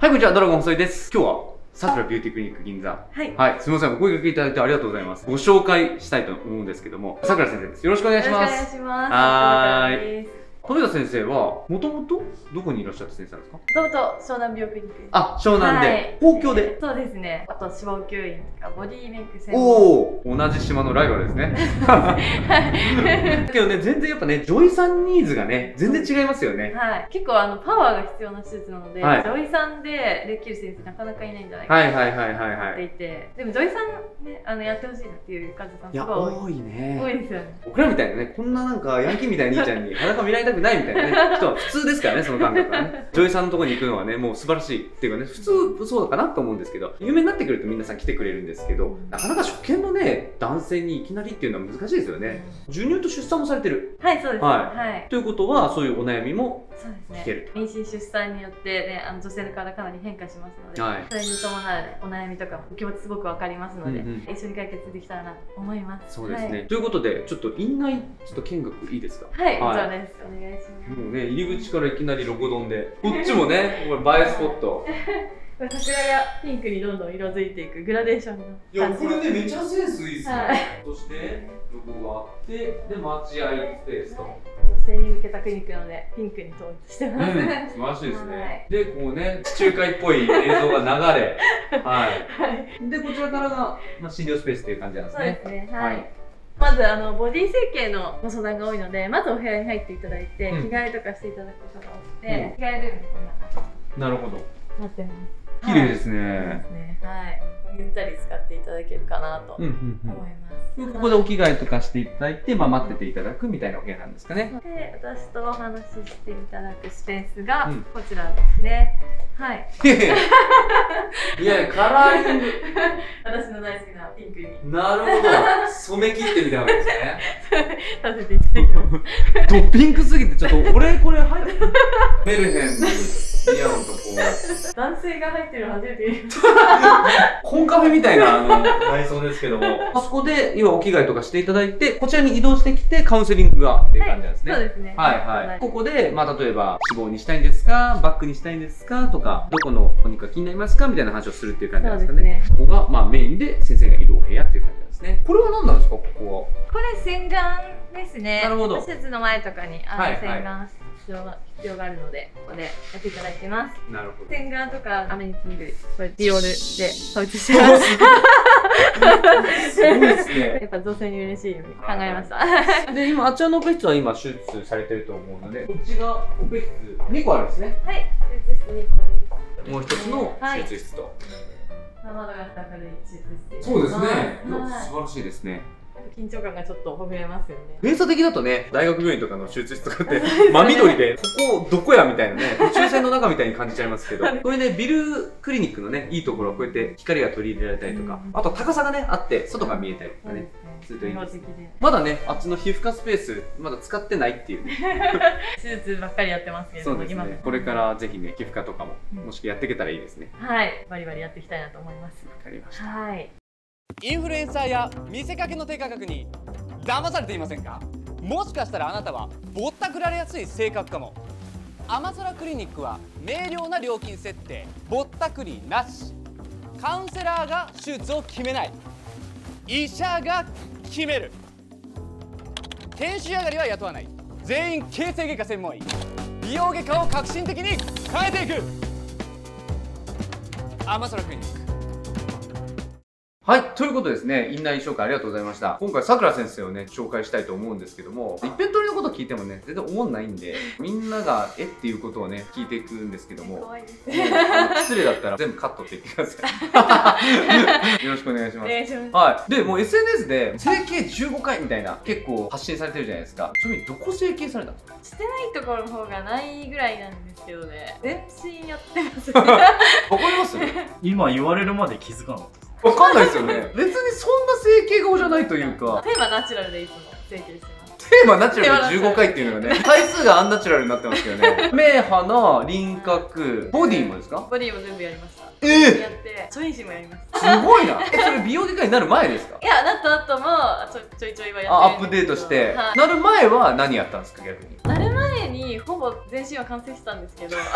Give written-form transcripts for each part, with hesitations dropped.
はい、こんにちは、ドラゴン細井です。今日は、さくらビューティークリニック銀座。はい。すみません、お声掛けいただいてありがとうございます。ご紹介したいと思うんですけども、さくら先生です。よろしくお願いします。 よろしくお願いします。 はーい。富田先生は、もともとどこにいらっしゃった先生なんですか？ もともと湘南美容クリニック。 あ、湘南で。東京で。 そうですね。あと脂肪吸引とかボディメイク専門。 おお、同じ島のライバルですね。けどね、全然やっぱね、ジョイさんニーズがね、全然違いますよね。 はい。結構パワーが必要な手術なので、ジョイさんでできる先生なかなかいないんじゃないかなと思っていて、でもジョイさんね、やってほしいなっていう患者さんすごい多いね。多いですよね。 僕らみたいなね、こんななんかヤンキーみたいな兄ちゃんに裸見られたくないみたいなね、人は普通ですからね、その感覚はね。ジョイさんのところに行くのはね、もう素晴らしいっていうかね、普通そうかなと思うんですけど、有名になってくると皆さん来てくれるんですけど、なかなか初見のね、男性にいきなりっていうのは難しいですよね。授乳と出産もされてる。 はい、そうです。はい。 ということは、そういうお悩みも聞けると。 妊娠出産によってね、女性の体かなり変化しますので、それに伴うお悩みとかもお気持ちすごくわかりますので、一緒に解決できたらなと思います。 そうですね。ということで、ちょっと院内ちょっと見学いいですか？ はい、もちろんです。お願いします。 もうね、入り口からいきなりロコ丼で、こっちもね、これ映えスポット。 桜がピンクにどんどん色づいていくグラデーションの感じ。 いや、これね、めちゃセンスいいっすね。そして、ロゴがあって、で、待合スペースと。 女性に向けたクリニックなので、ピンクに統一してます。 素晴らしいですね。で、こうね、地中海っぽい映像が流れ。はい。で、こちらからが、診療スペースっていう感じなんですね。 そうですね。はい。まずボディ整形のご相談が多いので、まずお部屋に入っていただいて、着替えとかしていただくことが多くて、着替えルームこんな感じ。なるほど。なってます。 綺麗ですね。 はい。ゆったり使っていただけるかなと思います。 ここでお着替えとかしていただいて、待ってていただくみたいなお部屋なんですかね。 で、私とお話ししていただくスペースがこちらですね。はい。 いや、カラーリング。 私の大好きなピンクに。 なるほど。染め切ってみたわけですね。 させていただきます。 ドピンクすぎて、ちょっと俺これ入ってメルヘンにイヤホンとこう。 男性が入ってるの初めて見ました。 コンカフェみたいな内装ですけども、あそこで要はお着替えとかしていただいて、こちらに移動してきてカウンセリングがっていう感じなんですね。 そうですね。 はいはい。ここで、例えば脂肪にしたいんですか、バックにしたいんですかとか、どこのお肉が気になりますかみたいな話をするっていう感じなんですかね。ここがメインで先生がいるお部屋っていう感じなんですね。これは何なんですか、ここは。 これ洗顔ですね。なるほど。 施設の前とかに洗顔必要があるので、ここでやっていただいてます。なるほど。洗顔とかアメニティ類、これディオールで統一してます。すごいですね。やっぱ女性に嬉しいように考えました。 で、今あちらのオペ室は今手術されてると思うので、こっちがオペ室2個あるんですね。 はい、手術室2個です。 もう一つの手術室と。 窓が明るい手術室。 そうですね。素晴らしいですね。 緊張感がちょっとほぐれますよね。 閉鎖的だとね、大学病院とかの手術室とかって真緑で、ここどこやみたいなね、宇宙船の中みたいに感じちゃいますけど、これね、ビルクリニックのね、いいところはこうやって光が取り入れられたりとか、あと高さがね、あって、外が見えたりとかね、するといいです。まだね、あっちの皮膚科スペース、まだ使ってないっていうね。 手術ばっかりやってますけど、 そうですね。これからぜひね、皮膚科とかも、もしやっていけたらいいですね。 はい、バリバリやっていきたいなと思います。 わかりました。 はい。 インフルエンサーや見せかけの低価格に騙されていませんか？もしかしたらあなたはぼったくられやすい性格かも。アマゾラクリニックは明瞭な料金設定、ぼったくりなし。カウンセラーが手術を決めない、医者が決める。研修上がりは雇わない、全員形成外科専門医。美容外科を革新的に変えていく。アマゾラクリニック。 はい。ということですね、院内紹介ありがとうございました。今回、さくら先生をね、紹介したいと思うんですけども、一辺取りのこと聞いてもね、全然思んないんで、みんなが、っていうことをね、聞いていくんですけども、失礼だったら全部カットって言ってください。よろしくお願いします。はい。で、もう SNS で、整形15回みたいな、結構発信されてるじゃないですか。ちなみに、どこ整形されたんですか？ してないところの方がないぐらいなんですけどね、全身やってます。わかります今言われるまで気づかなかった。 わかんないですよね。別にそんな整形顔じゃないというか。 テーマナチュラルでいつも整形してます。 テーマナチュラルで15回っていうのがね、回数がアンナチュラルになってますけどね。目、鼻、輪郭、ボディもですか？ ボディも全部やりました。やって、チョインシもやりました。 すごいな。それ美容外科になる前ですか？ いや、なった後もちょいちょいはやって。 アップデートして。なる前は何やったんですか、逆に。 なる前にほぼ全身は完成してたんですけど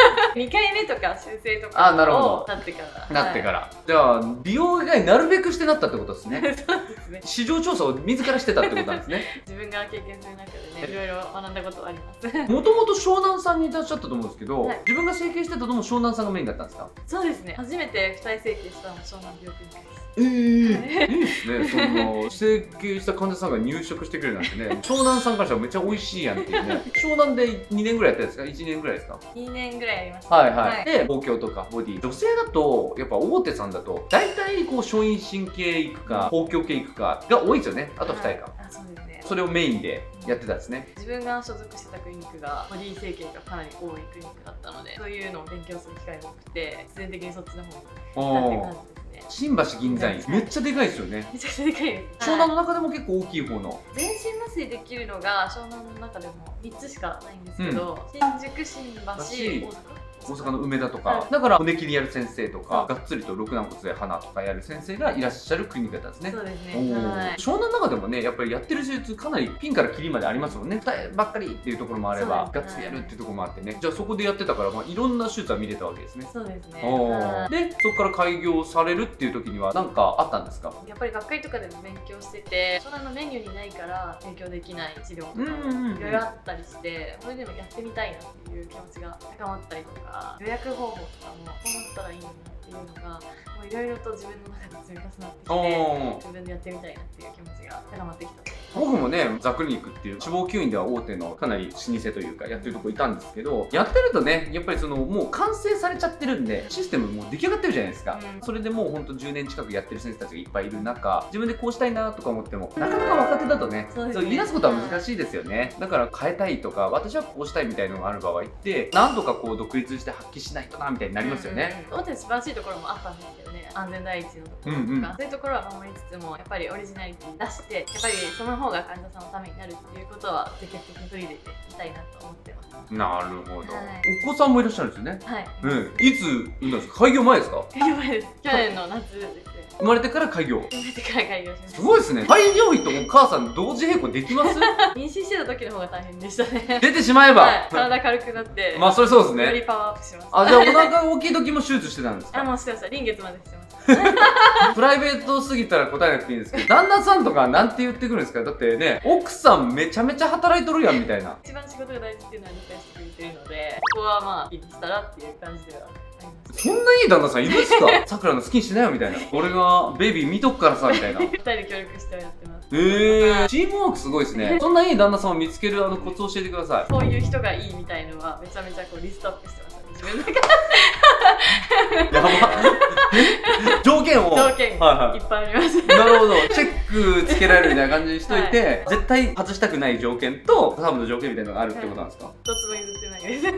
2回目とか修正とかをなってから、 じゃあ美容以外なるべくしてなったってことですね。 そうですね。 市場調査を自らしてたってことなんですね。 自分が経験する中でね、いろいろ学んだことはあります。 もともと湘南さんにいらっしゃったと思うんですけど、自分が整形してたのも湘南さんがメインだったんですか？ そうですね。初めて二重整形したのも湘南美容クリニックです。 いいですね。その整形した患者さんが入職してくれるなんてね、湘南さんからしたらめっちゃ美味しいやんっていうね。湘南で2年ぐらいやったんですか？1年ぐらいですか ？2年ぐらいやりました。 はいはい。で、東京とかボディ、女性だとやっぱ大手さんだと大体こう松陰神経行くか豊胸系行くかが多いですよね。あと2人か。 そうですね。 それをメインでやってたんですね。 自分が所属してたクリニックがボディ整形がかなり多いクリニックだったので、そういうのを勉強する機会が多くて、必然的にそっちの方に行ったっていう感じですね。 新橋銀座院めっちゃでかいですよね。 めちゃくちゃでかいです。 湘南の中でも結構大きい方の。 全身麻酔できるのが湘南の中でも3つしかないんですけど、新宿、新橋、 大阪の梅田とか、だから骨切りやる先生とか、がっつりと肋軟骨で鼻とかやる先生がいらっしゃるクリニックだったんですね。 そうですね。 湘南の中でもね、やっぱりやってる手術かなりピンからキリまでありますもんね。二重ばっかりっていうところもあれば、がっつりやるっていうところもあってね。じゃあそこでやってたから、いろんな手術は見れたわけですね。 そうですね。 で、そこから開業されるっていう時には何かあったんですか？ やっぱり学会とかでも勉強してて、湘南のメニューにないから提供できない治療とかもいろいろあったりして、それでもやってみたいなっていう気持ちが高まったりとか、予約方法とかもこうなったらいいなっていうのがいろいろと自分の中で積み重なってきて、自分でやってみたいなっていう気持ちが高まってきた。 僕もね、ザクリニックっていう脂肪吸引では大手のかなり老舗というかやってるとこいたんですけど、やってるとね、やっぱりそのもう完成されちゃってるんで、システムもう出来上がってるじゃないですか。それでもうほんと10年近くやってる先生たちがいっぱいいる中、自分でこうしたいなとか思ってもなかなか若手だとね、そう言い出すことは難しいですよね。だから変えたいとか、私はこうしたいみたいなのがある場合って何とかこう独立して発揮しないとなみたいになりますよね。 大手の素晴らしいところもあったんですけどね、安全第一のところとか、そういうところは守りつつもやっぱりオリジナリティ出して、やっぱりその方が患者さんのためになるっていうことは積極的に取り入れていきたいなと思ってます。 なるほど。お子さんもいらっしゃるんですよね。 はい。 いつ産んだんですか？開業前ですか？ 開業前です。去年の夏ですね。 生まれてから開業。 生まれてから開業しました。 すごいですね。開業医とお母さん同時並行できます？ 妊娠してた時の方が大変でしたね。 出てしまえば、 体軽くなって、 まあそれそうですね。 よりパワーアップします。 あ、じゃあお腹が大きい時も手術してたんですか？ もうしてました。臨月までしてました。 プライベートすぎたら答えなくていいんですけど、旦那さんとかなんて言ってくるんですか？だってね、奥さんめちゃめちゃ働いとるやんみたいな。 一番仕事が大事っていうのは理解してくれてるので、ここはまあ気にしたらっていう感じではあります。 そんないい旦那さんいるんですか？さくらの好きにしなよみたいな。俺がベイビー見とくからさみたいな。 2人で協力してやってます。 チームワークすごいですね。そんないい旦那さんを見つけるコツを教えてください。 こういう人がいいみたいのはめちゃめちゃこうリストアップしてましたね、自分の中で。 やば条件をいっぱいあります。 なるほど、チェックつけられるみたいな感じにしといて、絶対外したくない条件とサーブの条件みたいなのがあるってことなんですか？ 一つも譲ってないです。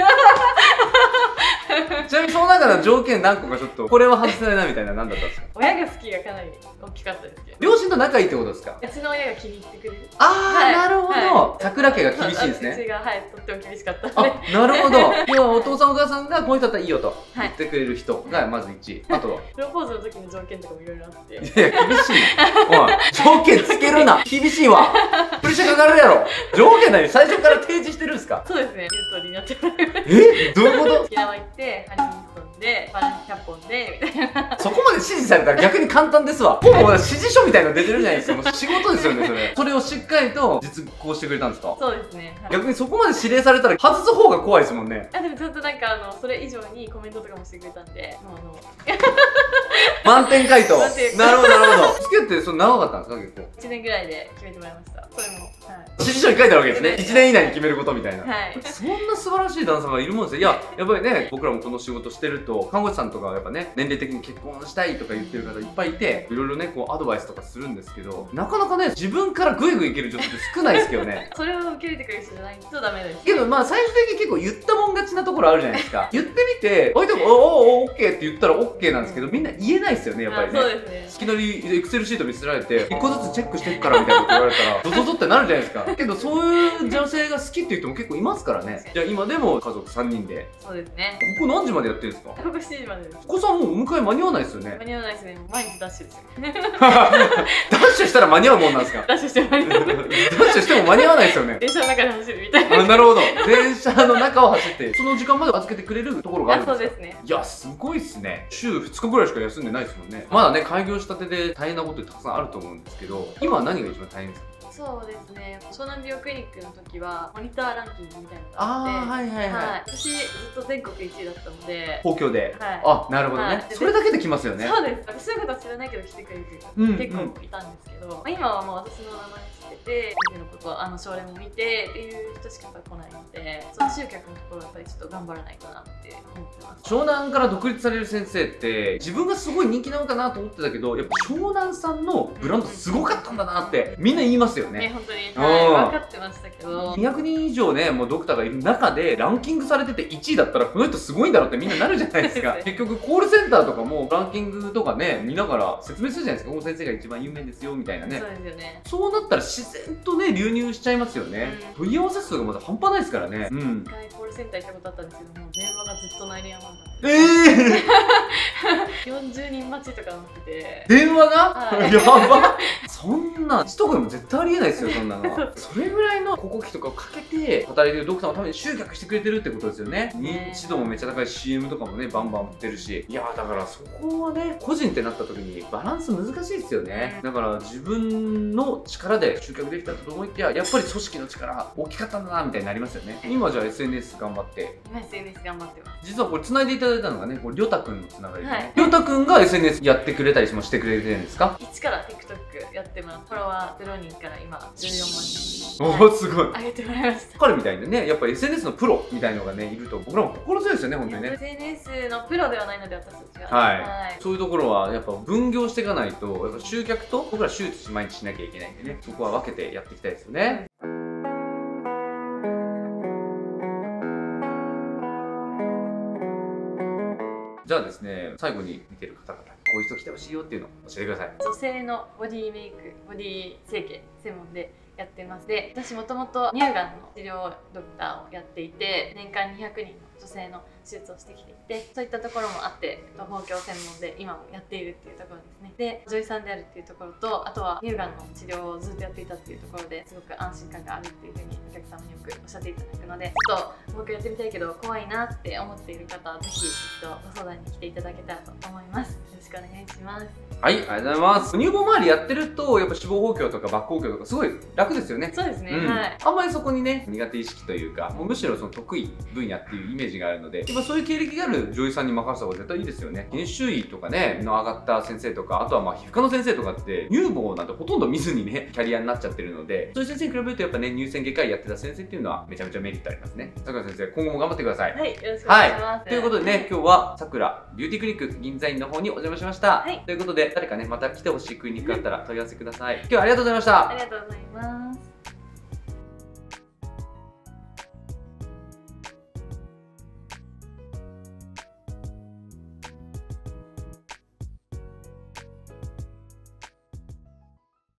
ちなみにその中の条件何個かちょっとこれは外せないなみたいな何だったんですか？ 親が好きがかなり大きかったですけど。 両親と仲いいってことですか？ うちの親が気に入ってくれる。 なるほど。桜家が厳しいですね。 うちがとっても厳しかったので。 なるほど。要はお父さんお母さんがこの人だったらいいよと言ってくれる人がまず1位。あとはプロポーズの時の条件とかもいろいろあって。 いや厳しいな。おい、条件つけるな。厳しいわ。プレッシャーかかるやろ。条件何最初から提示してるんですか？ そうですね。言う通りになってもらいます。 どういうこと？ 沖縄行ってハニーミストンでバランス100本でみたいな。 そこまで指示されたら逆に簡単ですわ。ほぼ指示書みたいなの出てるじゃないですか。もう仕事ですよねそれ。それをしっかりと実行してくれたんですか？ そうですね。 逆にそこまで指令されたら外す方が怖いですもんね。 でもちゃんとなんかそれ以上にコメントとかもしてくれたんで、もう満点回答。なるほどなるほど。付き合ってその長かったんですか？結構 1年ぐらいで決めてもらいました。それも指示書に書いてあるわけですね。1年以内に決めることみたいな。 はい。 そんな素晴らしい旦那さんがいるもんですよ。いや、やっぱりね、僕らもこの仕事してると、看護師さんとかはやっぱね、年齢的に結婚したいとか言ってる方いっぱいいて、いろいろね、こうアドバイスとかするんですけど、なかなかね、自分からグイグイいける女性って少ないですけどね。 それを受け入れてくれる人じゃないとダメです。 けどまあ最終的に結構言ったもん勝ちなところあるじゃないですか。言ってみて、相手がオッケーって言ったらオッケーなんですけど、みんな言えなないですよね、やっぱりね。 そうですね。 いきなりエクセルシート見せられて1個ずつチェックしていくからみたいなこと言われたらゾゾゾってなるじゃないですか。けどそういう女性が好きっていう人も結構いますからね。じゃあ今でも家族3人で。 そうですね。 ここ何時までやってるんですか？ ここ7時までです。 お子さんもうお迎え間に合わないですよね。 間に合わないですね。毎日ダッシュですよ。 ダッシュしたら間に合うもんなんですか？ ダッシュして間に合わない。 ダッシュしても間に合わないですよね。 電車の中で走るみたいな。 なるほど。電車の中を走ってその時間まで預けてくれるところがあるんですか？ そうですね。 いや、すごいっすね。週2日ぐらいしか休んでないですもんね。まだね、開業したてで大変なことたくさんあると思うんですけど、今は何が一番大変ですか？ そうですね。湘南美容クリニックの時はモニターランキングみたいなのがああ、 あって、 はいはいはい。 私ずっと全国1位だったので。 東京で。 はい。 あ、なるほどね。 はいそれだけで来ますよね。 そうです。私のことは知らないけど来てくれる人結構いたんですけど、今はもう私の名前知ってて、先生のこと症例も見てっていう人しか来ないので、その集客のところはやっぱりちょっと頑張らないとなって思ってます。 湘南から独立される先生って自分がすごい人気なのかなと思ってたけど、やっぱ湘南さんのブランドすごかったんだなってみんな言いますよね。 本当に、分かってましたけど、 200人以上ね、もうドクターがいる中でランキングされてて1位だったらこの人すごいんだろうってみんななるじゃないですか。結局コールセンターとかもランキングとかね見ながら説明するじゃないですか。この先生が一番有名ですよみたいなね。 そうですよね。 そうなったら自然とね流入しちゃいますよね。問い合わせ数がまだ半端ないですからね。 一回コールセンター行ったことあったんですけども、電話がずっと鳴りやまんだった。40人待ちとかなってて、 電話が、 はい、 やばそんなちとかでも絶対ありえないですよ、そんなのは。それぐらいの広告費とかをかけて働いてるドクターのために集客してくれてるってことですよね。認知度もめっちゃ高いし CM とかもねバンバン売ってるし、いやだからそこはね個人ってなった時にバランス難しいですよね。だから自分の力で集客できたと思いきややっぱり組織の力大きかったんだなみたいになりますよね。今じゃあ SNS 頑張って、 今 SNS 頑張ってます。 実はこれ繋いでいただいたのがね、これりょうたくんのつながりで、ね、りょうたくんが SNS やってくれたりもしてくれてるんですか？ 一から TikTok やってます。フォロワー0人から今14 万人。おお、すごい。 上げてもらいました。 彼みたいにね、やっぱ SNS のプロみたいのがねいると僕らも心強いですよね、本当にね。 SNS のプロではないので私たちが。 はい。そういうところはやっぱ分業していかないと、やっぱ集客と僕ら手術毎日しなきゃいけないんでね、そこは分けてやっていきたいですよね。じゃあですね、最後に見てる方々にこういう人来てほしいよっていうのを教えてください。 女性のボディメイク、ボディ整形専門でやってます。で、私もともと乳がんの治療ドクターをやっていて、年間200人の女性の手術をしてきていて、そういったところもあって東京専門で今もやっているっていうところですね。で、女優さんであるっていうところと、あとは乳がんの治療をずっとやっていたっていうところですごく安心感があるっていうふうにお客様によくおっしゃっていただくので、ちょっと僕やってみたいけど怖いなって思っている方はぜひ一度ご相談に来ていただけたらと思います。よろしくお願いします。 はい、ありがとうございます。乳房周りやってるとやっぱ脂肪補強とか抜補強とかすごい楽ですよね。 そうですね、はい。 あんまりそこにね苦手意識というか、もうむしろその得意分野っていうイメージがあるので、今そういう経歴がある女優さんに任せた方が絶対いいですよね。研修医とかねの上がった先生とか、あとはまあ皮膚科の先生とかって乳房なんてほとんど見ずにねキャリアになっちゃってるので、そういう先生に比べるとやっぱね乳腺外科医やってた先生っていうのはめちゃめちゃメリットありますね。さくら先生、今後も頑張ってください。 はい、よろしくお願いします。 はい、ということでね、今日はさくらビューティークリニック銀座院の方にお邪魔しました。はい、ということで誰かねまた来てほしいクリニックあったら問い合わせください。今日はありがとうございました。 ありがとうございます。